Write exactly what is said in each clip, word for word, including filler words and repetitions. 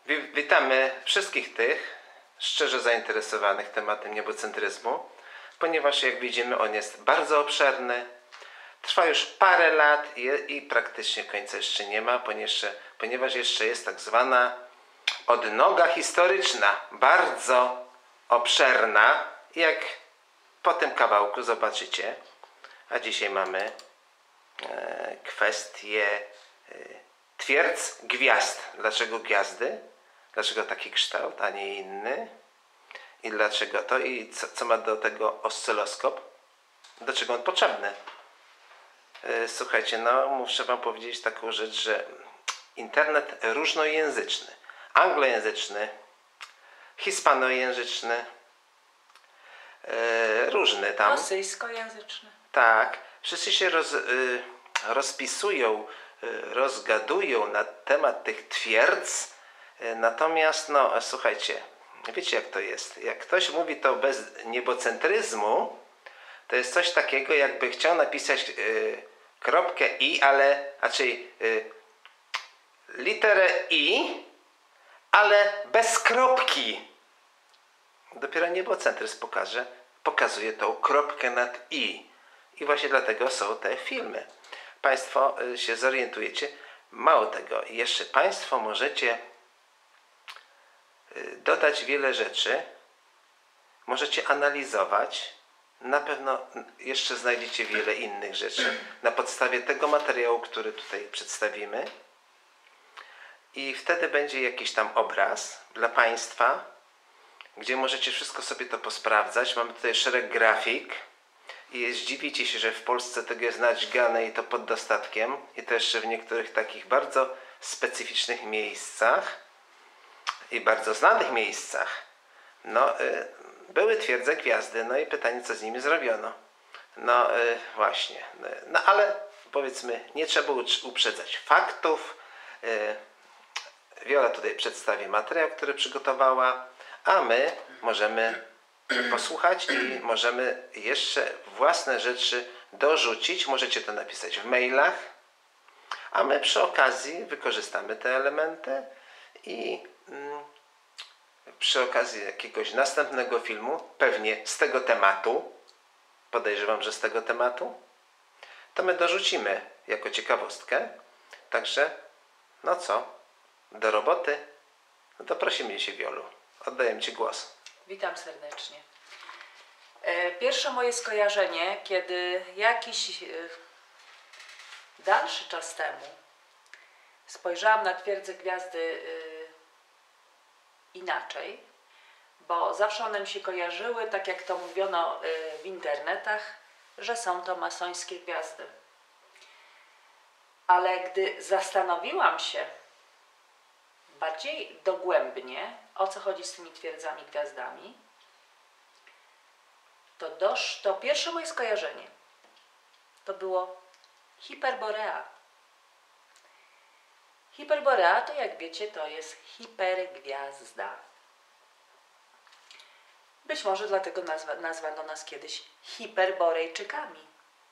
Witamy wszystkich tych szczerze zainteresowanych tematem niebocentryzmu, ponieważ jak widzimy on jest bardzo obszerny, trwa już parę lat i, i praktycznie końca jeszcze nie ma, ponieważ, ponieważ jeszcze jest tak zwana odnoga historyczna, bardzo obszerna, jak po tym kawałku zobaczycie. A dzisiaj mamy e, kwestię e, twierdz gwiazd. Dlaczego gwiazdy? Dlaczego taki kształt, a nie inny? I dlaczego to? I co, co ma do tego oscyloskop? Do czego on potrzebny? E, słuchajcie, no muszę wam powiedzieć taką rzecz, że internet różnojęzyczny, anglojęzyczny, hispanojęzyczny, e, różny tam. Rosyjskojęzyczny. Tak. Wszyscy się roz, y, rozpisują, y, rozgadują na temat tych twierdz, y, natomiast no słuchajcie, wiecie jak to jest. Jak ktoś mówi to bez niebocentryzmu, to jest coś takiego, jakby chciał napisać y, kropkę i, ale raczej y, literę i, ale bez kropki. Dopiero niebocentryzm pokaże, pokazuje tą kropkę nad i. I właśnie dlatego są te filmy. Państwo się zorientujecie. Mało tego, jeszcze Państwo możecie dodać wiele rzeczy. Możecie analizować. Na pewno jeszcze znajdziecie wiele innych rzeczy na podstawie tego materiału, który tutaj przedstawimy. I wtedy będzie jakiś tam obraz dla Państwa, gdzie możecie wszystko sobie to posprawdzać. Mamy tutaj szereg grafik. I zdziwicie się, że w Polsce tego jest nadźgane i to pod dostatkiem. I to jeszcze w niektórych takich bardzo specyficznych miejscach i bardzo znanych miejscach. No, y, były twierdze gwiazdy, no i pytanie, co z nimi zrobiono. No y, właśnie. No ale powiedzmy, nie trzeba uprzedzać faktów. Y, Wiola tutaj przedstawi materiał, który przygotowała, a my możemy posłuchać i możemy jeszcze własne rzeczy dorzucić. Możecie to napisać w mailach, a my przy okazji wykorzystamy te elementy i mm, przy okazji jakiegoś następnego filmu, pewnie z tego tematu, podejrzewam, że z tego tematu, to my dorzucimy jako ciekawostkę. Także, no co, do roboty? No to prosimy się, Wiolu. Oddaję Ci głos. Witam serdecznie. Pierwsze moje skojarzenie, kiedy jakiś dalszy czas temu spojrzałam na twierdzę gwiazdy inaczej, bo zawsze one mi się kojarzyły, tak jak to mówiono w internetach, że są to masońskie gwiazdy. Ale gdy zastanowiłam się bardziej dogłębnie, o co chodzi z tymi twierdzami gwiazdami, to, dosz, to pierwsze moje skojarzenie to było Hyperborea. Hyperborea to, jak wiecie, to jest hipergwiazda. Być może dlatego nazwa, nazwano nas kiedyś Hiperborejczykami.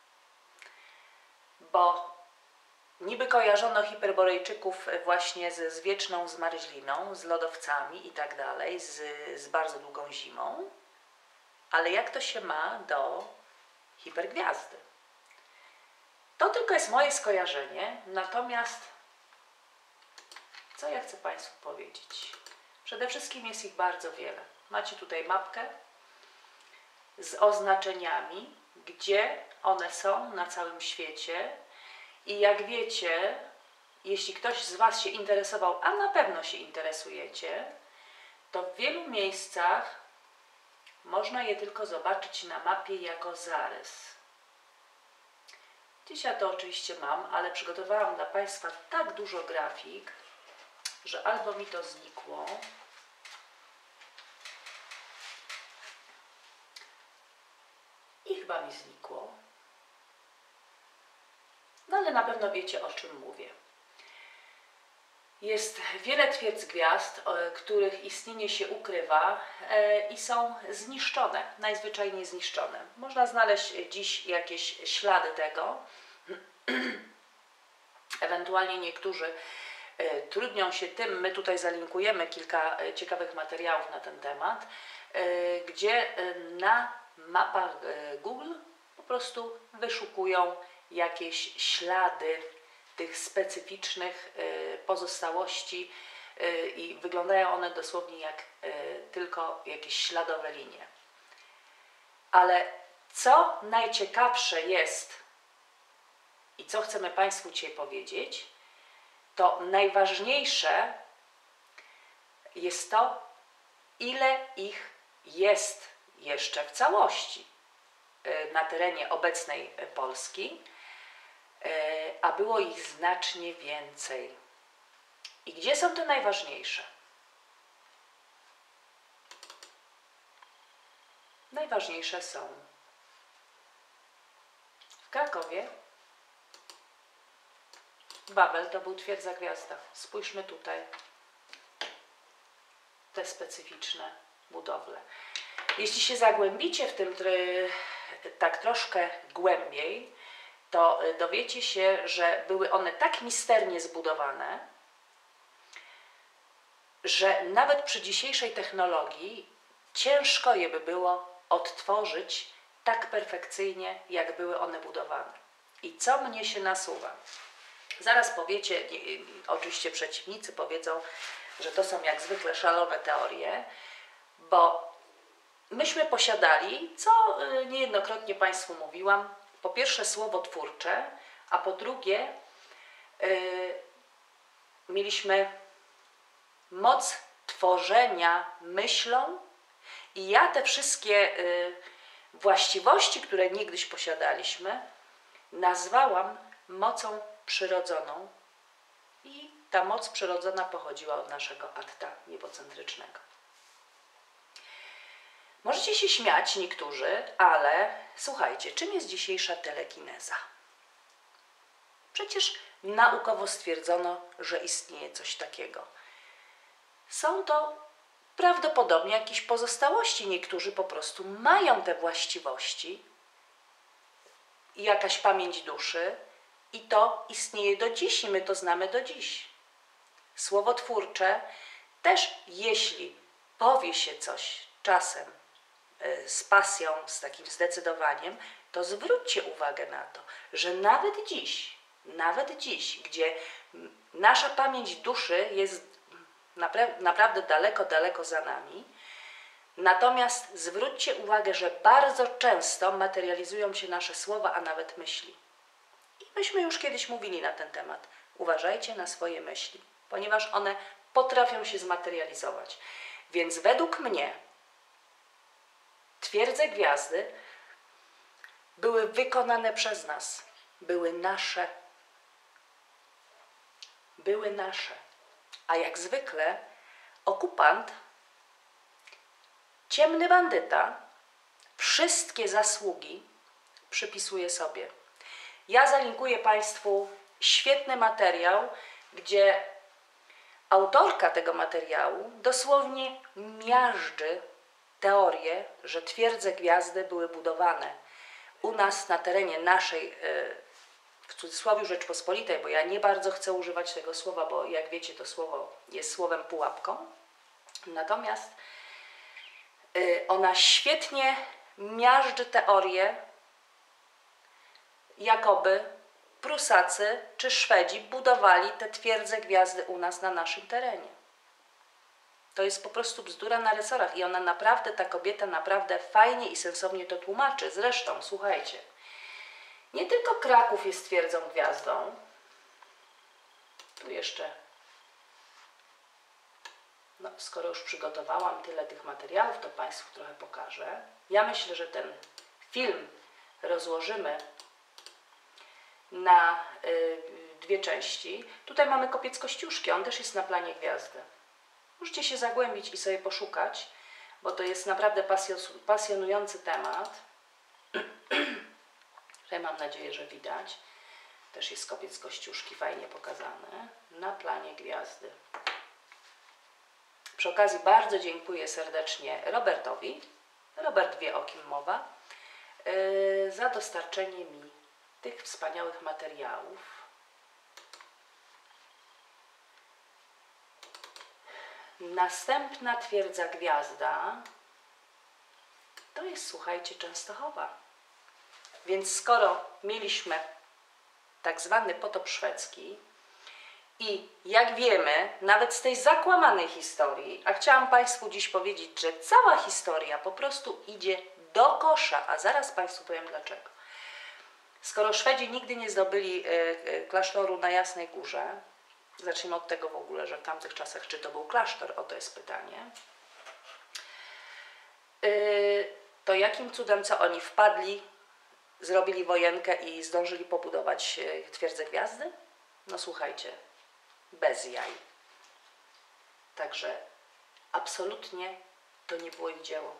Bo niby kojarzono Hiperborejczyków właśnie z, z wieczną zmarzliną, z lodowcami i tak dalej, z, z bardzo długą zimą. Ale jak to się ma do hipergwiazdy? To tylko jest moje skojarzenie, natomiast co ja chcę Państwu powiedzieć? Przede wszystkim jest ich bardzo wiele. Macie tutaj mapkę z oznaczeniami, gdzie one są na całym świecie. I jak wiecie, jeśli ktoś z Was się interesował, a na pewno się interesujecie, to w wielu miejscach można je tylko zobaczyć na mapie jako zarys. Dziś ja to oczywiście mam, ale przygotowałam dla Państwa tak dużo grafik, że albo mi to znikło, i chyba mi znikło, no ale na pewno wiecie, o czym mówię. Jest wiele twierdz gwiazd, których istnienie się ukrywa i są zniszczone, najzwyczajniej zniszczone. Można znaleźć dziś jakieś ślady tego. Ewentualnie niektórzy trudnią się tym, my tutaj zalinkujemy kilka ciekawych materiałów na ten temat, gdzie na mapach Google po prostu wyszukują jakieś ślady tych specyficznych pozostałości i wyglądają one dosłownie jak tylko jakieś śladowe linie. Ale co najciekawsze jest i co chcemy Państwu dzisiaj powiedzieć, to najważniejsze jest to, ile ich jest jeszcze w całości na terenie obecnej Polski, a było ich znacznie więcej. I gdzie są te najważniejsze? Najważniejsze są w Krakowie. Wawel to był Twierdza Gwiazda. Spójrzmy tutaj. Te specyficzne budowle. Jeśli się zagłębicie w tym tak troszkę głębiej, to dowiecie się, że były one tak misternie zbudowane, że nawet przy dzisiejszej technologii ciężko je by było odtworzyć tak perfekcyjnie, jak były one budowane. I co mnie się nasuwa? Zaraz powiecie, oczywiście przeciwnicy powiedzą, że to są jak zwykle szalone teorie, bo myśmy posiadali, co niejednokrotnie Państwu mówiłam, po pierwsze słowo twórcze, a po drugie yy, mieliśmy moc tworzenia myślą i ja te wszystkie y, właściwości, które niegdyś posiadaliśmy, nazwałam mocą przyrodzoną i ta moc przyrodzona pochodziła od naszego atta niebocentrycznego. Możecie się śmiać niektórzy, ale słuchajcie, czym jest dzisiejsza telekineza? Przecież naukowo stwierdzono, że istnieje coś takiego. Są to prawdopodobnie jakieś pozostałości. Niektórzy po prostu mają te właściwości, jakaś pamięć duszy i to istnieje do dziś i my to znamy do dziś. Słowo twórcze też, jeśli powie się coś czasem z pasją, z takim zdecydowaniem, to zwróćcie uwagę na to, że nawet dziś, nawet dziś, gdzie nasza pamięć duszy jest naprawdę daleko, daleko za nami. Natomiast zwróćcie uwagę, że bardzo często materializują się nasze słowa, a nawet myśli. I myśmy już kiedyś mówili na ten temat. Uważajcie na swoje myśli, ponieważ one potrafią się zmaterializować. Więc według mnie Twierdze Gwiazdy były wykonane przez nas, były nasze, były nasze. A jak zwykle okupant, ciemny bandyta, wszystkie zasługi przypisuje sobie. Ja zalinkuję Państwu świetny materiał, gdzie autorka tego materiału dosłownie miażdży teorię, że Twierdze Gwiazdy były budowane u nas na terenie naszej, w cudzysłowie, Rzeczpospolitej, bo ja nie bardzo chcę używać tego słowa, bo jak wiecie, to słowo jest słowem pułapką. Natomiast ona świetnie miażdży teorię, jakoby Prusacy czy Szwedzi budowali te Twierdze Gwiazdy u nas na naszym terenie. To jest po prostu bzdura na resorach i ona naprawdę, ta kobieta naprawdę fajnie i sensownie to tłumaczy. Zresztą, słuchajcie, nie tylko Kraków jest Twierdzą Gwiazdą. Tu jeszcze, no skoro już przygotowałam tyle tych materiałów, to Państwu trochę pokażę. Ja myślę, że ten film rozłożymy na y, dwie części. Tutaj mamy kopiec Kościuszki, on też jest na planie Gwiazdy. Możecie się zagłębić i sobie poszukać, bo to jest naprawdę pasjonujący temat. Tutaj mam nadzieję, że widać. Też jest kopiec Kościuszki fajnie pokazany na planie Gwiazdy. Przy okazji bardzo dziękuję serdecznie Robertowi, Robert wie, o kim mowa, yy, za dostarczenie mi tych wspaniałych materiałów. Następna twierdza gwiazda to jest, słuchajcie, Częstochowa. Więc skoro mieliśmy tak zwany potop szwedzki i jak wiemy, nawet z tej zakłamanej historii, a chciałam Państwu dziś powiedzieć, że cała historia po prostu idzie do kosza, a zaraz Państwu powiem dlaczego. Skoro Szwedzi nigdy nie zdobyli klasztoru na Jasnej Górze, zacznijmy od tego w ogóle, że w tamtych czasach czy to był klasztor, o to jest pytanie, to jakim cudem, co oni wpadli, zrobili wojenkę i zdążyli pobudować twierdzę gwiazdy? No słuchajcie, bez jaj. Także absolutnie to nie było ich dzieło.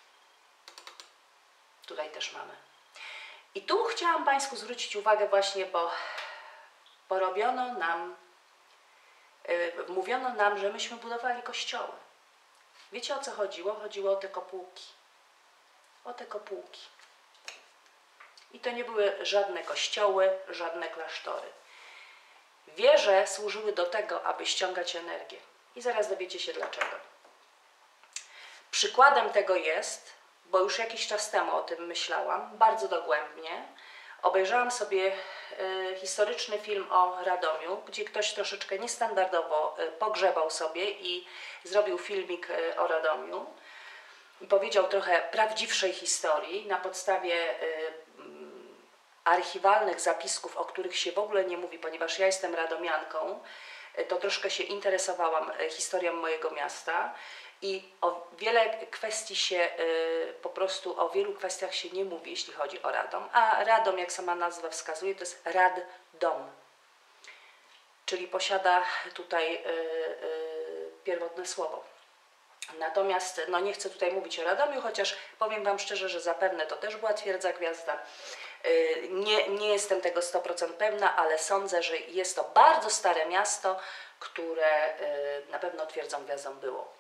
Tutaj też mamy. I tu chciałam Państwu zwrócić uwagę właśnie, bo porobiono nam, yy, mówiono nam, że myśmy budowali kościoły. Wiecie, o co chodziło? Chodziło o te kopułki. O te kopułki. I to nie były żadne kościoły, żadne klasztory. Wieże służyły do tego, aby ściągać energię. I zaraz dowiecie się dlaczego. Przykładem tego jest, bo już jakiś czas temu o tym myślałam, bardzo dogłębnie, obejrzałam sobie y, historyczny film o Radomiu, gdzie ktoś troszeczkę niestandardowo y, pogrzebał sobie i zrobił filmik y, o Radomiu i powiedział trochę prawdziwszej historii na podstawie y, archiwalnych zapisków, o których się w ogóle nie mówi, ponieważ ja jestem radomianką, to troszkę się interesowałam historią mojego miasta i o wiele kwestii się, po prostu o wielu kwestiach się nie mówi, jeśli chodzi o Radom, a Radom, jak sama nazwa wskazuje, to jest Rad-dom, czyli posiada tutaj pierwotne słowo. Natomiast no nie chcę tutaj mówić o Radomiu, chociaż powiem Wam szczerze, że zapewne to też była twierdza gwiazda. Nie, nie jestem tego sto procent pewna, ale sądzę, że jest to bardzo stare miasto, które na pewno twierdzą gwiazdą było.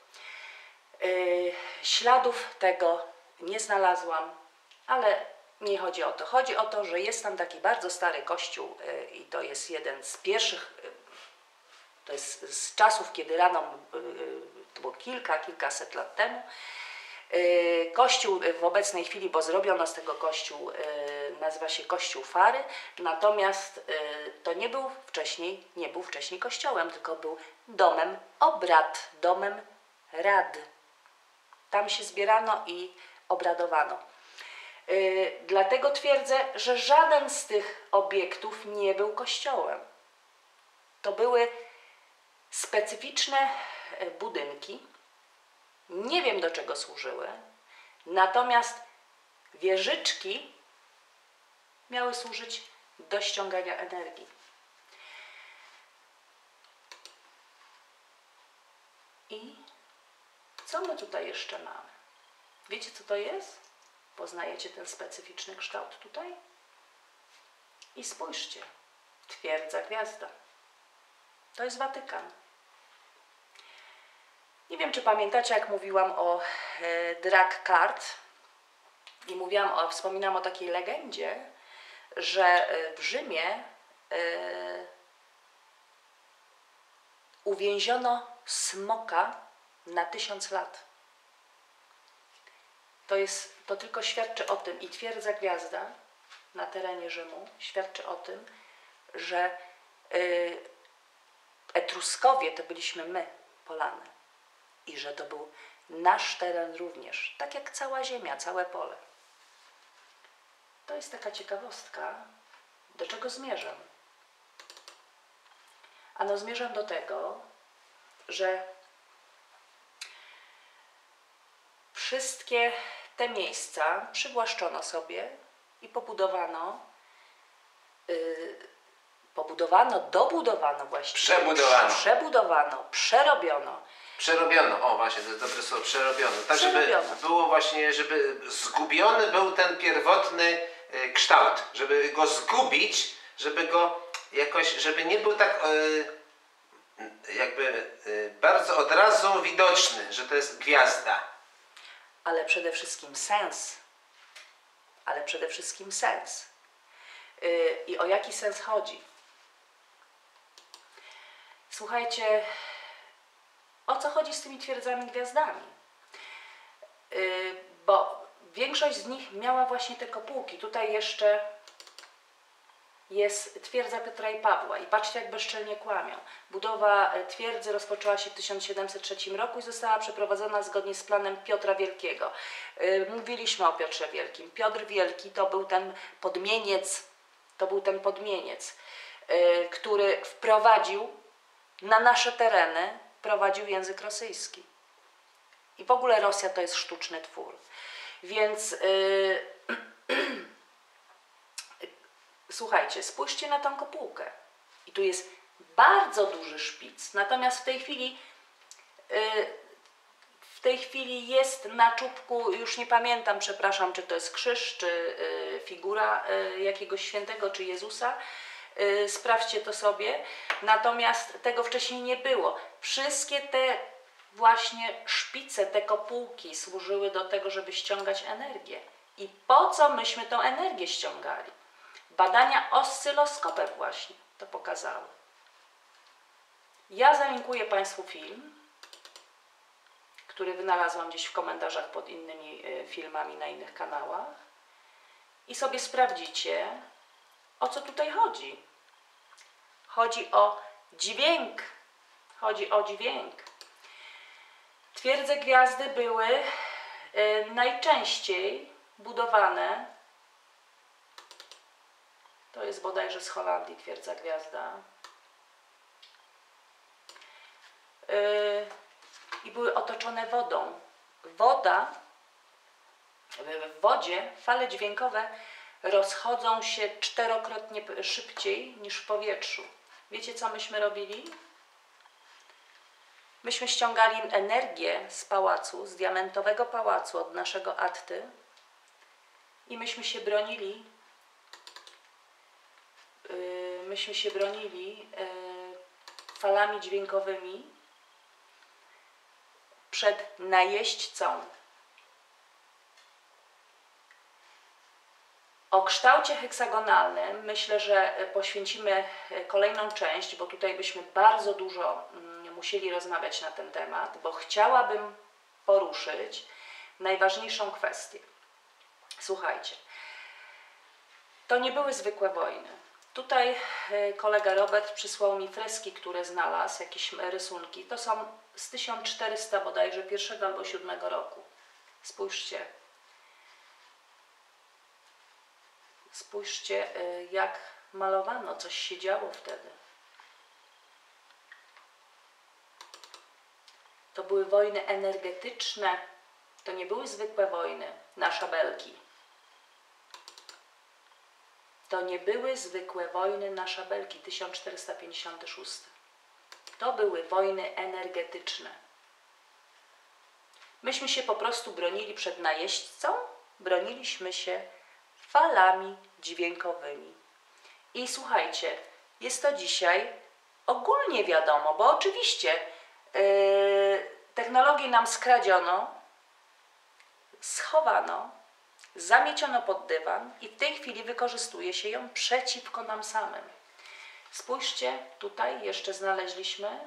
Śladów tego nie znalazłam, ale nie chodzi o to. Chodzi o to, że jest tam taki bardzo stary kościół i to jest jeden z pierwszych, to jest z czasów, kiedy Radom, to było kilka, kilkaset lat temu. Kościół w obecnej chwili, bo zrobiono z tego kościół, nazywa się Kościół Fary, natomiast to nie był wcześniej, nie był wcześniej kościołem, tylko był domem obrad, domem rad. Tam się zbierano i obradowano. Dlatego twierdzę, że żaden z tych obiektów nie był kościołem. To były specyficzne budynki. Nie wiem, do czego służyły, natomiast wieżyczki miały służyć do ściągania energii. I co my tutaj jeszcze mamy? Wiecie, co to jest? Poznajecie ten specyficzny kształt tutaj? I spójrzcie, twierdza gwiazda. To jest Watykan. Nie wiem, czy pamiętacie, jak mówiłam o e, drag card i mówiłam o, wspominałam o takiej legendzie, że e, w Rzymie e, uwięziono smoka na tysiąc lat. To, jest, to tylko świadczy o tym, i twierdza gwiazda na terenie Rzymu świadczy o tym, że e, Etruskowie to byliśmy my, Polany. I że to był nasz teren również, tak jak cała ziemia, całe pole. To jest taka ciekawostka, do czego zmierzam. Ano zmierzam do tego, że wszystkie te miejsca przywłaszczono sobie i pobudowano, yy, pobudowano, dobudowano właściwie. Przebudowano. Przebudowano, przerobiono. Przerobiono, o właśnie, to jest dobre słowo, przerobiono. Tak, Przerobiono. żeby było właśnie, żeby zgubiony był ten pierwotny y, kształt, żeby go zgubić, żeby go jakoś, żeby nie był tak y, jakby y, bardzo od razu widoczny, że to jest gwiazda. Ale przede wszystkim sens. Ale przede wszystkim sens. Yy, I o jaki sens chodzi? Słuchajcie, o co chodzi z tymi twierdzami gwiazdami. Yy, bo większość z nich miała właśnie te kopułki. Tutaj jeszcze jest twierdza Piotra i Pawła i patrzcie, jak bezczelnie kłamią. Budowa twierdzy rozpoczęła się w tysiąc siedemset trzecim roku i została przeprowadzona zgodnie z planem Piotra Wielkiego. Yy, mówiliśmy o Piotrze Wielkim. Piotr Wielki to był ten podmieniec, to był ten podmieniec, yy, który wprowadził na nasze tereny, prowadził język rosyjski. I w ogóle Rosja to jest sztuczny twór. Więc yy, słuchajcie, spójrzcie na tą kopułkę. I tu jest bardzo duży szpic. Natomiast w tej chwili yy, w tej chwili jest na czubku, już nie pamiętam, przepraszam, czy to jest krzyż, czy yy, figura yy, jakiegoś świętego, czy Jezusa. Yy, sprawdźcie to sobie. Natomiast tego wcześniej nie było. Wszystkie te właśnie szpice, te kopułki służyły do tego, żeby ściągać energię. I po co myśmy tą energię ściągali? Badania oscyloskopem właśnie to pokazały. Ja zalinkuję Państwu film, który wynalazłam gdzieś w komentarzach pod innymi filmami na innych kanałach i sobie sprawdzicie, o co tutaj chodzi. Chodzi o dźwięk. Chodzi o dźwięk. Twierdze gwiazdy były y, najczęściej budowane, to jest bodajże z Holandii twierdza gwiazda, y, i były otoczone wodą. Woda, w wodzie fale dźwiękowe rozchodzą się czterokrotnie szybciej niż w powietrzu. Wiecie, co myśmy robili? Myśmy ściągali energię z pałacu, z diamentowego pałacu od naszego Atty i myśmy się bronili, yy, myśmy się bronili yy, falami dźwiękowymi przed najeźdźcą. O kształcie heksagonalnym myślę, że poświęcimy kolejną część, bo tutaj byśmy bardzo dużo musieli rozmawiać na ten temat, bo chciałabym poruszyć najważniejszą kwestię. Słuchajcie, to nie były zwykłe wojny. Tutaj kolega Robert przysłał mi freski, które znalazł, jakieś rysunki. To są z tysiąc czterysta bodajże pierwszego albo siódmego roku. Spójrzcie. Spójrzcie, jak malowano, coś się działo wtedy. To były wojny energetyczne, to nie były zwykłe wojny na szabelki. To nie były zwykłe wojny na szabelki, tysiąc czterysta pięćdziesiąty szósty. To były wojny energetyczne. Myśmy się po prostu bronili przed najeźdźcą, broniliśmy się falami dźwiękowymi. I słuchajcie, jest to dzisiaj ogólnie wiadomo, bo oczywiście yy, technologię nam skradziono, schowano, zamieciono pod dywan i w tej chwili wykorzystuje się ją przeciwko nam samym. Spójrzcie, tutaj jeszcze znaleźliśmy.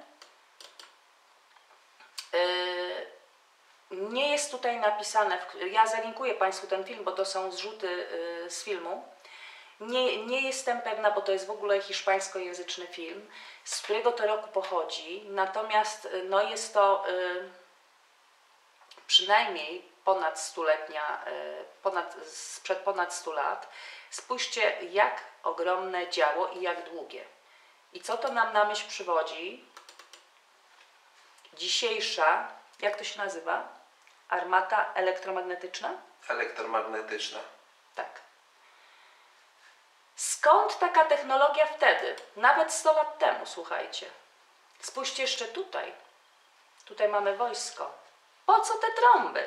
Yy, nie jest tutaj napisane, ja zalinkuję Państwu ten film, bo to są zrzuty yy, z filmu. Nie, nie jestem pewna, bo to jest w ogóle hiszpańskojęzyczny film, z którego to roku pochodzi. Natomiast no, jest to yy, przynajmniej ponad stuletnia, yy, ponad, sprzed ponad stu lat. Spójrzcie, jak ogromne działo i jak długie. I co to nam na myśl przywodzi? Dzisiejsza, jak to się nazywa? Armata elektromagnetyczna? Elektromagnetyczna. Tak. Skąd taka technologia wtedy? Nawet sto lat temu, słuchajcie. Spójrzcie jeszcze tutaj. Tutaj mamy wojsko. Po co te trąby?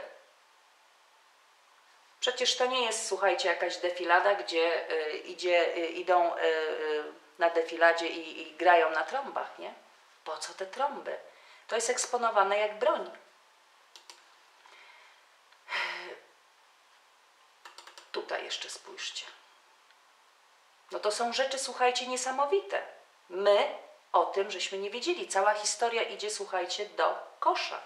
Przecież to nie jest, słuchajcie, jakaś defilada, gdzie y, idzie, y, idą y, y, na defiladzie i, i grają na trąbach, nie? Po co te trąby? To jest eksponowane jak broń. Tutaj jeszcze spójrzcie. No to są rzeczy, słuchajcie, niesamowite. My o tym, żeśmy nie wiedzieli. Cała historia idzie, słuchajcie, do kosza.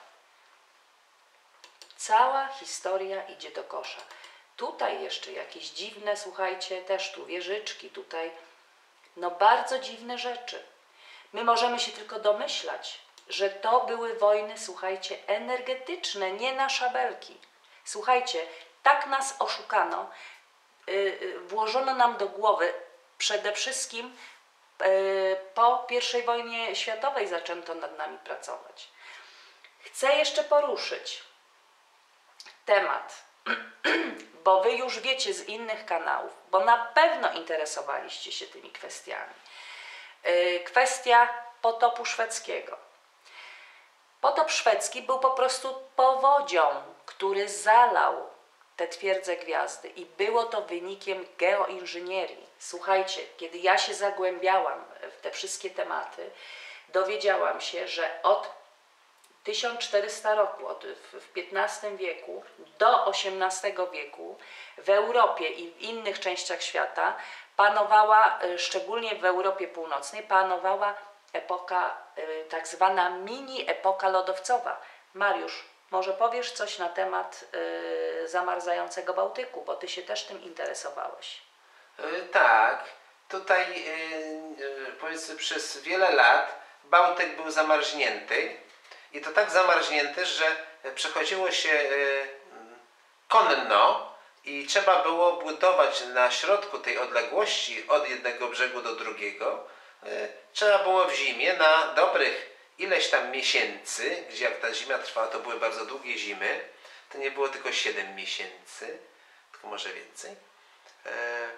Cała historia idzie do kosza. Tutaj jeszcze jakieś dziwne, słuchajcie, też tu wieżyczki, tutaj no bardzo dziwne rzeczy. My możemy się tylko domyślać, że to były wojny, słuchajcie, energetyczne, nie na szabelki. Słuchajcie, tak nas oszukano, yy, włożono nam do głowy, przede wszystkim yy, po pierwszej wojnie światowej zaczęto nad nami pracować. Chcę jeszcze poruszyć temat, bo wy już wiecie z innych kanałów, bo na pewno interesowaliście się tymi kwestiami. Yy, kwestia potopu szwedzkiego. Potop szwedzki był po prostu powodzią, który zalał te twierdze gwiazdy i było to wynikiem geoinżynierii. Słuchajcie, kiedy ja się zagłębiałam w te wszystkie tematy, dowiedziałam się, że od tysiąc czterysta roku, od, w piętnastym wieku do osiemnastego wieku w Europie i w innych częściach świata panowała, szczególnie w Europie Północnej, panowała epoka, tak zwana mini epoka lodowcowa. Mariusz, może powiesz coś na temat y, zamarzającego Bałtyku, bo ty się też tym interesowałeś. Yy, tak, tutaj yy, yy, powiedzmy przez wiele lat Bałtyk był zamarznięty i to tak zamarznięty, że przechodziło się yy, konno i trzeba było budować na środku tej odległości od jednego brzegu do drugiego. Yy, trzeba było w zimie na dobrych ileś tam miesięcy, gdzie jak ta zima trwała, to były bardzo długie zimy, to nie było tylko siedem miesięcy, tylko może więcej. Yy,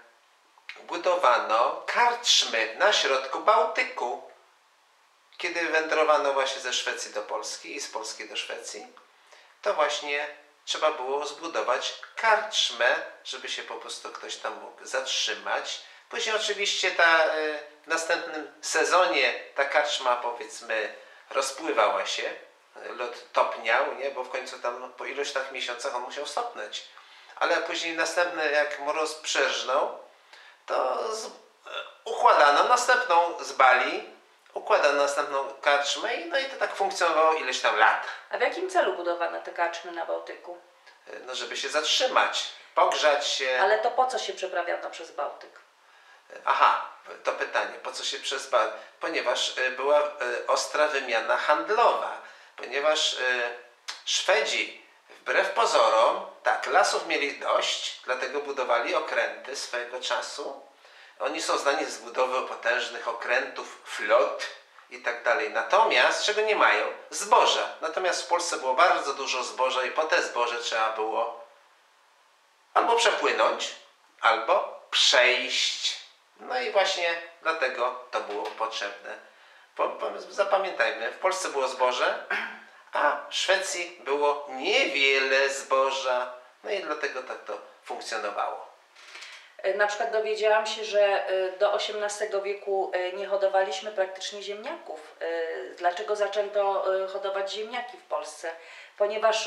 budowano karczmy na środku Bałtyku. Kiedy wędrowano właśnie ze Szwecji do Polski i z Polski do Szwecji, to właśnie trzeba było zbudować karczmę, żeby się po prostu ktoś tam mógł zatrzymać. Później oczywiście ta, w następnym sezonie ta karczma, powiedzmy, rozpływała się, lód topniał, nie? Bo w końcu tam po iluś tak miesiącach on musiał stopnąć. Ale później następny, jak mróz przerżnął, to z, układano następną z bali, układano następną karczmę i no i to tak funkcjonowało ileś tam lat. A w jakim celu budowano te karczmy na Bałtyku? No żeby się zatrzymać, pogrzać się. Ale to po co się przeprawiano przez Bałtyk? Aha, to pytanie, po co się przez Bałtyk? Ponieważ była ostra wymiana handlowa, ponieważ Szwedzi wbrew pozorom, tak, lasów mieli dość, dlatego budowali okręty swego czasu. Oni są znani z budowy potężnych okrętów, flot i tak dalej. Natomiast, czego nie mają? Zboża. Natomiast w Polsce było bardzo dużo zboża i po te zboże trzeba było albo przepłynąć, albo przejść. No i właśnie dlatego to było potrzebne. Po, po, zapamiętajmy, w Polsce było zboże, a w Szwecji było niewiele zboża. No i dlatego tak to funkcjonowało. Na przykład dowiedziałam się, że do osiemnastego wieku nie hodowaliśmy praktycznie ziemniaków. Dlaczego zaczęto hodować ziemniaki w Polsce? Ponieważ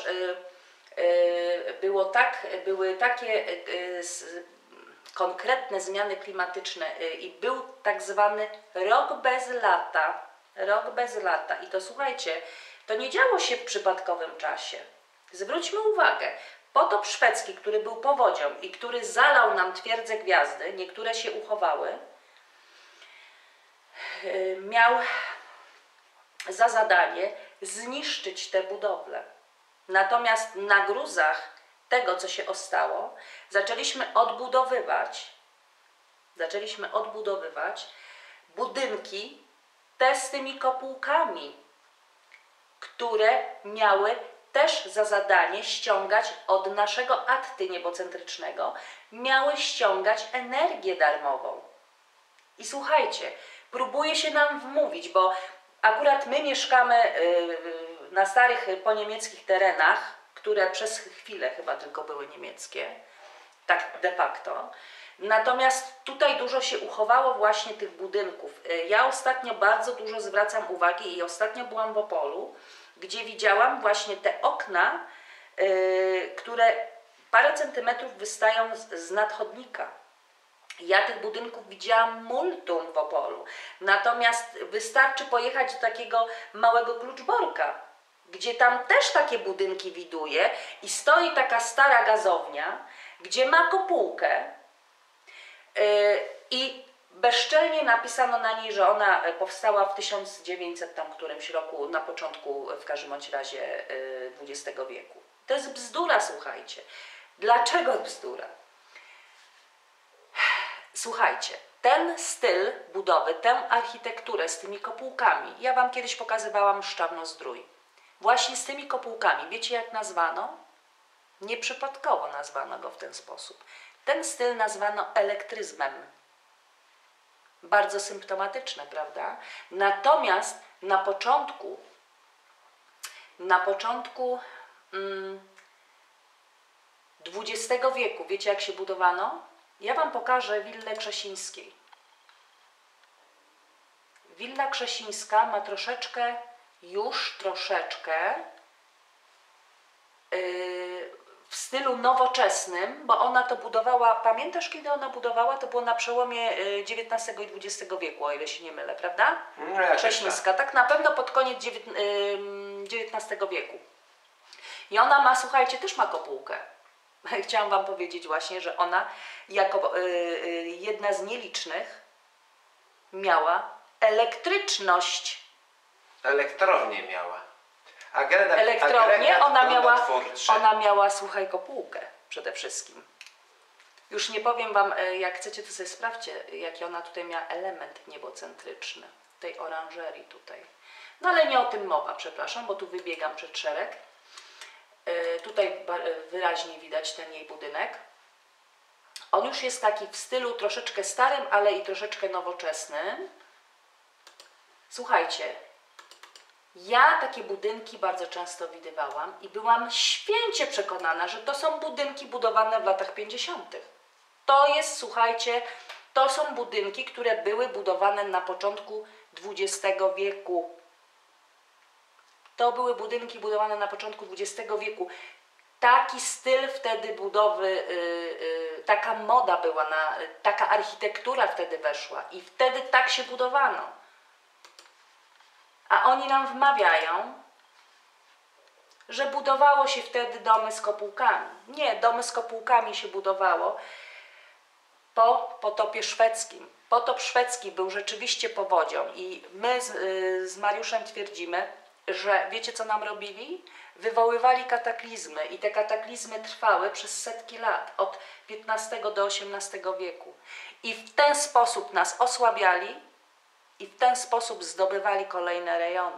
było tak, były takie konkretne zmiany klimatyczne i był tak zwany rok bez lata. Rok bez lata. I to słuchajcie, to nie działo się w przypadkowym czasie. Zwróćmy uwagę. Potop szwedzki, który był powodzią i który zalał nam twierdzę gwiazdy, niektóre się uchowały, miał za zadanie zniszczyć te budowle. Natomiast na gruzach tego, co się ostało, zaczęliśmy odbudowywać, zaczęliśmy odbudowywać budynki te z tymi kopułkami, które miały też za zadanie ściągać od naszego atty niebocentrycznego, miały ściągać energię darmową. I słuchajcie, próbuje się nam wmówić, bo akurat my mieszkamy na starych poniemieckich terenach, które przez chwilę chyba tylko były niemieckie, tak de facto. Natomiast tutaj dużo się uchowało właśnie tych budynków. Ja ostatnio bardzo dużo zwracam uwagi i ostatnio byłam w Opolu, gdzie widziałam właśnie te okna, yy, które parę centymetrów wystają z, z nadchodnika. Ja tych budynków widziałam multum w Opolu. Natomiast wystarczy pojechać do takiego małego Kluczborka, gdzie tam też takie budynki widuje i stoi taka stara gazownia, gdzie ma kopułkę yy, i bezczelnie napisano na niej, że ona powstała w tysiąc dziewięćset tam którymś roku, na początku w każdym bądź razie yy, dwudziestego wieku. To jest bzdura, słuchajcie. Dlaczego bzdura? Słuchajcie, ten styl budowy, tę architekturę z tymi kopułkami, ja wam kiedyś pokazywałam Szczawno-Zdrój. Właśnie z tymi kopułkami, wiecie jak nazwano? Nieprzypadkowo nazwano go w ten sposób. Ten styl nazwano elektryzmem. Bardzo symptomatyczne, prawda? Natomiast na początku, na początku mm, dwudziestego wieku, wiecie jak się budowano? Ja wam pokażę willę Krzesińskiej. Willa Krzesińska ma troszeczkę, już troszeczkę yy, w stylu nowoczesnym, bo ona to budowała, pamiętasz kiedy ona budowała? To było na przełomie dziewiętnastego i dwudziestego wieku, o ile się nie mylę, prawda? No, Krzesińska, tak na pewno pod koniec dziewiętnastego wieku. I ona ma, słuchajcie, też ma kopułkę. Chciałam wam powiedzieć właśnie, że ona jako y, y, jedna z nielicznych miała elektryczność. Elektrownię miała. Agregat, Elektrownię, ona miała, prądotwórczy. ona miała, słuchaj, kopułkę przede wszystkim. Już nie powiem wam, jak chcecie, to sobie sprawdźcie, jaki ona tutaj miała element niebocentryczny. Tej oranżerii tutaj. No ale nie o tym mowa, przepraszam, bo tu wybiegam przed szereg. Tutaj wyraźnie widać ten jej budynek. On już jest taki w stylu troszeczkę starym, ale i troszeczkę nowoczesnym. Słuchajcie, ja takie budynki bardzo często widywałam i byłam święcie przekonana, że to są budynki budowane w latach pięćdziesiątych. To jest, słuchajcie, to są budynki, które były budowane na początku dwudziestego wieku. To były budynki budowane na początku dwudziestego wieku. Taki styl wtedy budowy, yy, yy, taka moda była, na, yy, taka architektura wtedy weszła i wtedy tak się budowano. A oni nam wmawiają, że budowało się wtedy domy z kopułkami. Nie, domy z kopułkami się budowało po potopie szwedzkim. Potop szwedzki był rzeczywiście powodzią i my z, yy, z Mariuszem twierdzimy, że wiecie co nam robili? Wywoływali kataklizmy i te kataklizmy trwały przez setki lat, od piętnastego do osiemnastego wieku. I w ten sposób nas osłabiali i w ten sposób zdobywali kolejne rejony.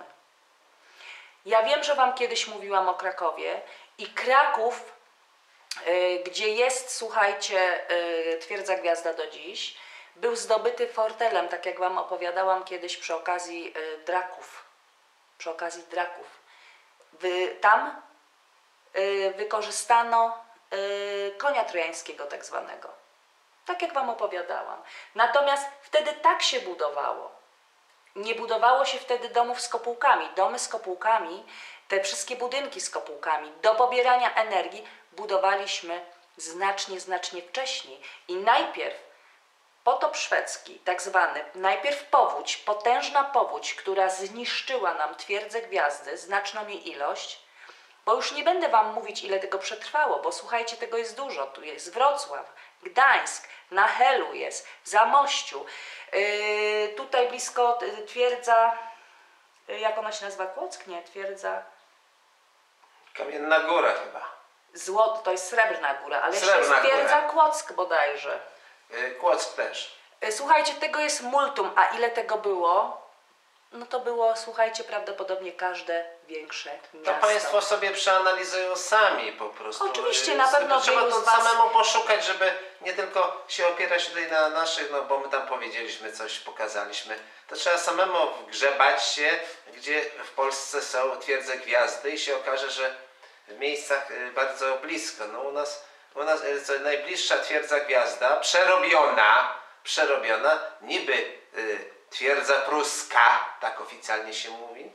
Ja wiem, że wam kiedyś mówiłam o Krakowie i Kraków, yy, gdzie jest, słuchajcie, yy, Twierdza Gwiazda do dziś, był zdobyty fortelem, tak jak wam opowiadałam kiedyś przy okazji yy, Draków. Przy okazji Draków. Wy, tam y, wykorzystano y, konia trojańskiego tak zwanego. Tak jak wam opowiadałam. Natomiast wtedy tak się budowało. Nie budowało się wtedy domów z kopułkami. Domy z kopułkami, te wszystkie budynki z kopułkami do pobierania energii budowaliśmy znacznie, znacznie wcześniej. I najpierw potop szwedzki, tak zwany, najpierw powódź, potężna powódź, która zniszczyła nam Twierdzę Gwiazdy, znaczną jej ilość, bo już nie będę wam mówić, ile tego przetrwało, bo słuchajcie, tego jest dużo. Tu jest Wrocław, Gdańsk, na Helu jest, w Zamościu, yy, tutaj blisko Twierdza, yy, jak ona się nazywa? Kłock? Nie, Twierdza... Kamienna Góra chyba. Złot, to jest Srebrna Góra, ale Srebrna jeszcze jest Twierdza Góra. Kłock bodajże. Kłock też. Słuchajcie, tego jest multum, a ile tego było? No to było, słuchajcie, prawdopodobnie każde większe miasto. To Państwo sobie przeanalizują sami po prostu. Oczywiście, na pewno trzeba wielu to z was... samemu poszukać, żeby nie tylko się opierać tutaj na naszych, no bo my tam powiedzieliśmy coś, pokazaliśmy. To trzeba samemu wgrzebać się, gdzie w Polsce są Twierdze Gwiazdy i się okaże, że w miejscach bardzo blisko. No u nas, u nas co najbliższa Twierdza Gwiazda, przerobiona, przerobiona, niby y, Twierdza Pruska, tak oficjalnie się mówi,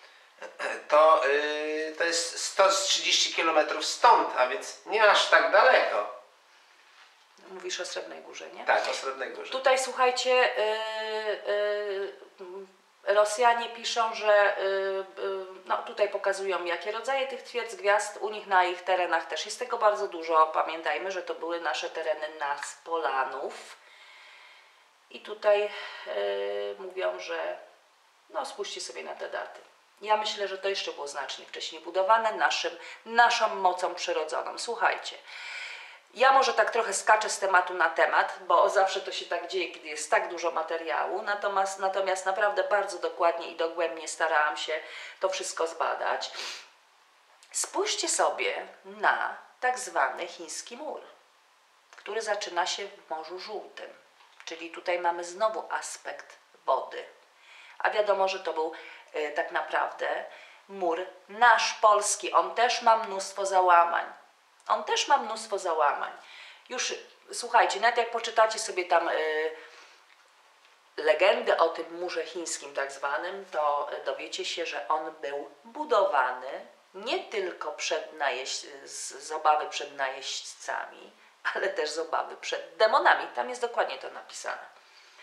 to, yy, to jest sto trzydzieści kilometrów stąd, a więc nie aż tak daleko. mówisz o Srebrnej Górze, nie? Tak, o Srebrnej Górze. Tutaj słuchajcie, yy, yy, Rosjanie piszą, że yy, yy, no tutaj pokazują jakie rodzaje tych twierdz gwiazd, u nich na ich terenach też jest tego bardzo dużo. Pamiętajmy, że to były nasze tereny nas, Polanów. I tutaj yy, mówią, że no spójrzcie sobie na te daty. Ja myślę, że to jeszcze było znacznie wcześniej budowane naszym, naszą mocą przyrodzoną. Słuchajcie, ja może tak trochę skaczę z tematu na temat, bo zawsze to się tak dzieje, kiedy jest tak dużo materiału, natomiast, natomiast naprawdę bardzo dokładnie i dogłębnie starałam się to wszystko zbadać. Spójrzcie sobie na tak zwany chiński mur, który zaczyna się w Morzu Żółtym, czyli tutaj mamy znowu aspekt wody. A wiadomo, że to był y, tak naprawdę mur nasz, polski. On też ma mnóstwo załamań. On też ma mnóstwo załamań. Już słuchajcie, nawet jak poczytacie sobie tam y, legendy o tym murze chińskim tak zwanym, to dowiecie się, że on był budowany nie tylko przed najeźdź, z, z obawy przed najeźdźcami, ale też z obawy przed demonami. Tam jest dokładnie to napisane.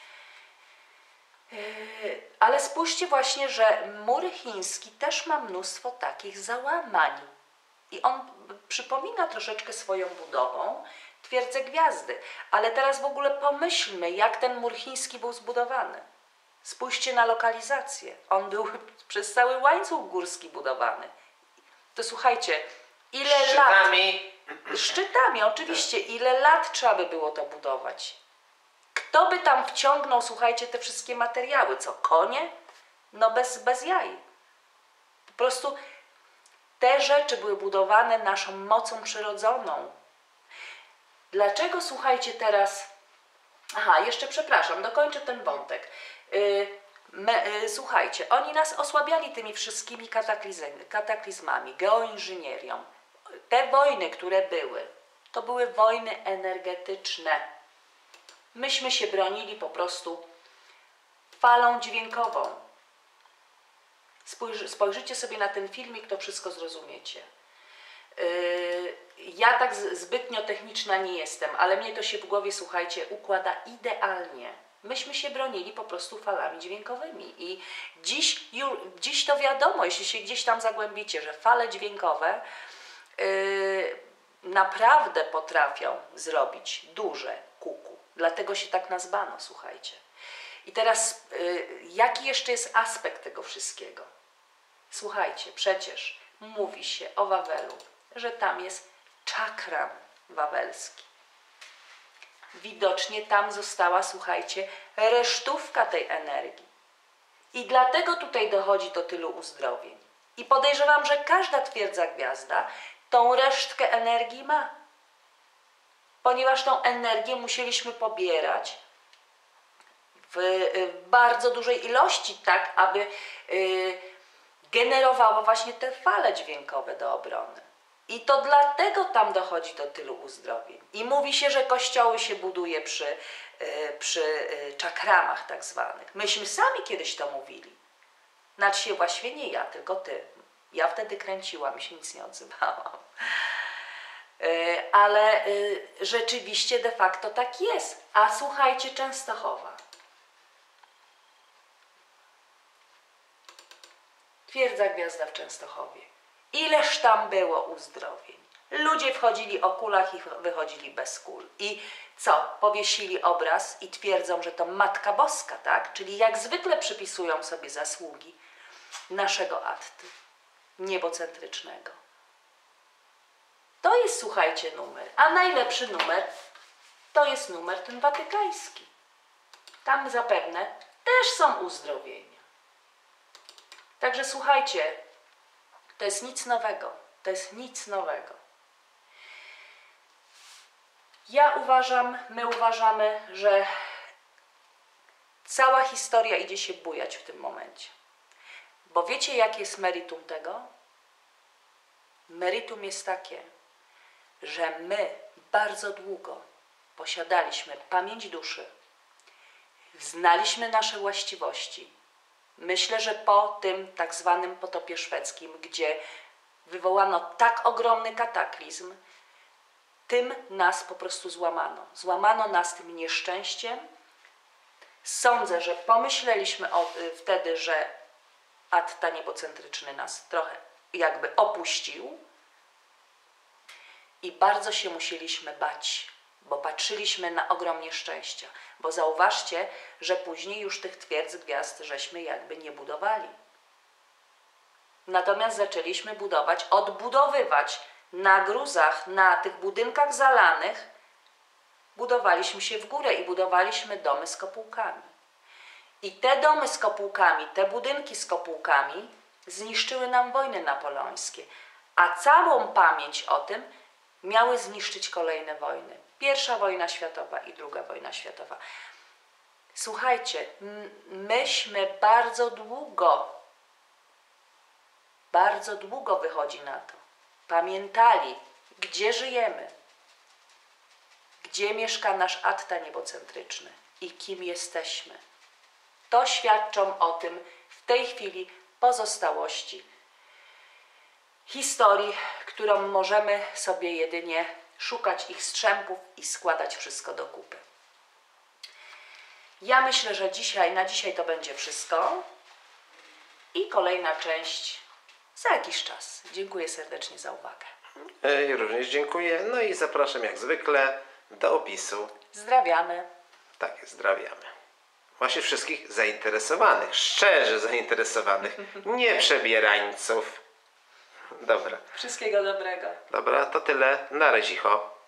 Ale spójrzcie właśnie, że mur chiński też ma mnóstwo takich załamań. I on przypomina troszeczkę swoją budową twierdzę gwiazdy. Ale teraz w ogóle pomyślmy, jak ten mur chiński był zbudowany. Spójrzcie na lokalizację. On był przez cały łańcuch górski budowany. To słuchajcie, ile Szczytami. lat... Szczytami, oczywiście. Ile lat trzeba by było to budować? Kto by tam wciągnął, słuchajcie, te wszystkie materiały? Co, konie? No bez, bez jaj. Po prostu te rzeczy były budowane naszą mocą przyrodzoną. Dlaczego, słuchajcie, teraz... Aha, jeszcze przepraszam, dokończę ten wątek. Yy, me, yy, słuchajcie, oni nas osłabiali tymi wszystkimi kataklizm, kataklizmami, geoinżynierią. Te wojny, które były, to były wojny energetyczne. Myśmy się bronili po prostu falą dźwiękową. Spojrzy, spojrzycie sobie na ten filmik, to wszystko zrozumiecie. Yy, ja tak z, zbytnio techniczna nie jestem, ale mnie to się w głowie, słuchajcie, układa idealnie. Myśmy się bronili po prostu falami dźwiękowymi i dziś, ju, dziś to wiadomo, jeśli się gdzieś tam zagłębicie, że fale dźwiękowe yy, naprawdę potrafią zrobić duże kuku. Dlatego się tak nazwano, słuchajcie. I teraz, yy, jaki jeszcze jest aspekt tego wszystkiego? Słuchajcie, przecież mówi się o Wawelu, że tam jest czakran wawelski. Widocznie tam została, słuchajcie, resztówka tej energii. I dlatego tutaj dochodzi do tylu uzdrowień. I podejrzewam, że każda twierdza gwiazda tą resztkę energii ma. Ponieważ tą energię musieliśmy pobierać w, w bardzo dużej ilości, tak aby y, generowało właśnie te fale dźwiękowe do obrony. I to dlatego tam dochodzi do tylu uzdrowień. I mówi się, że kościoły się buduje przy, y, przy y, czakramach tak zwanych. Myśmy sami kiedyś to mówili. Znaczy się właściwie nie ja, tylko ty. Ja wtedy kręciłam i się nic nie odzywałam. Ale rzeczywiście de facto tak jest. A słuchajcie, Częstochowa. Twierdza gwiazda w Częstochowie. Ileż tam było uzdrowień. Ludzie wchodzili o kulach i wychodzili bez kul. I co? Powiesili obraz i twierdzą, że to Matka Boska, tak? Czyli jak zwykle przypisują sobie zasługi naszego Atty niebocentrycznego. To jest, słuchajcie, numer. A najlepszy numer to jest numer ten watykański. Tam zapewne też są uzdrowienia. Także słuchajcie, to jest nic nowego. To jest nic nowego. Ja uważam, my uważamy, że cała historia idzie się bujać w tym momencie. Bo wiecie, jakie jest meritum tego? Meritum jest takie, że my bardzo długo posiadaliśmy pamięć duszy, znaliśmy nasze właściwości. Myślę, że po tym tak zwanym potopie szwedzkim, gdzie wywołano tak ogromny kataklizm, tym nas po prostu złamano. Złamano nas tym nieszczęściem. Sądzę, że pomyśleliśmy o, y, wtedy, że Atta niebocentryczny nas trochę jakby opuścił i bardzo się musieliśmy bać, bo patrzyliśmy na ogrom nieszczęścia. Bo zauważcie, że później już tych twierdz gwiazd żeśmy jakby nie budowali. Natomiast zaczęliśmy budować, odbudowywać na gruzach, na tych budynkach zalanych, budowaliśmy się w górę i budowaliśmy domy z kopułkami. I te domy z kopułkami, te budynki z kopułkami zniszczyły nam wojny napoleońskie, a całą pamięć o tym miały zniszczyć kolejne wojny. Pierwsza wojna światowa i druga wojna światowa. Słuchajcie, myśmy bardzo długo, bardzo długo wychodzi na to, pamiętali, gdzie żyjemy, gdzie mieszka nasz Atta niebocentryczny i kim jesteśmy. To świadczą o tym w tej chwili pozostałości historii, którą możemy sobie jedynie szukać ich strzępów i składać wszystko do kupy. Ja myślę, że dzisiaj, na dzisiaj to będzie wszystko i kolejna część za jakiś czas. Dziękuję serdecznie za uwagę. Ja również dziękuję. No i zapraszam jak zwykle do opisu. Pozdrawiamy. Tak, pozdrawiamy. Właśnie wszystkich zainteresowanych, szczerze zainteresowanych, nie przebierańców. Dobra. Wszystkiego dobrego. Dobra, to tyle. Na razie.